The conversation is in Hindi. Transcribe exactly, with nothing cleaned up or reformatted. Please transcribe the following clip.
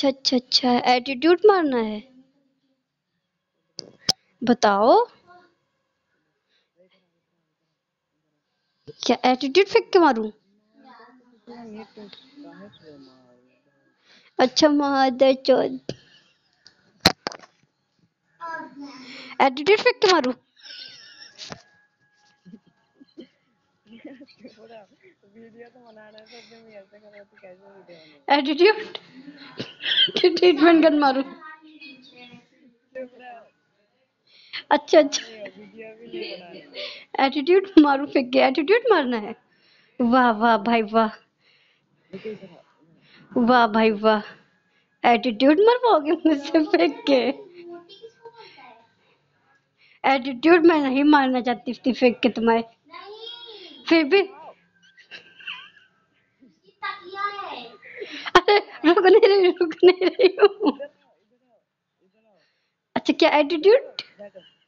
अच्छा अच्छा अच्छा, एटीट्यूड मारना है, बताओ क्या एटीट्यूड फेंक के मारूं? अच्छा महादर चौध, एटीट्यूड फेंक के मारूं? वीडियो तो बना रहे थे, तुम ऐसे कर रहे थे, कैसे वीडियो बने? एटीट्यूड की ट्रीटमेंट कर मारूं? अच्छा अच्छा, वीडियो भी नहीं बना रहे, एटीट्यूड मारूं फेंक के? एटीट्यूड मारना है? वाह वाह भाई वाह, वाह भाई वाह, एटीट्यूड मरवाओगे मुझसे फेंक के? एटीट्यूड मैं नहीं मारना चाहती थी फेंक के तुम्हारे, फिर भी अरे रुक नहीं रही, रुक नहीं रही हूँ। अच्छा क्या एटीट्यूड?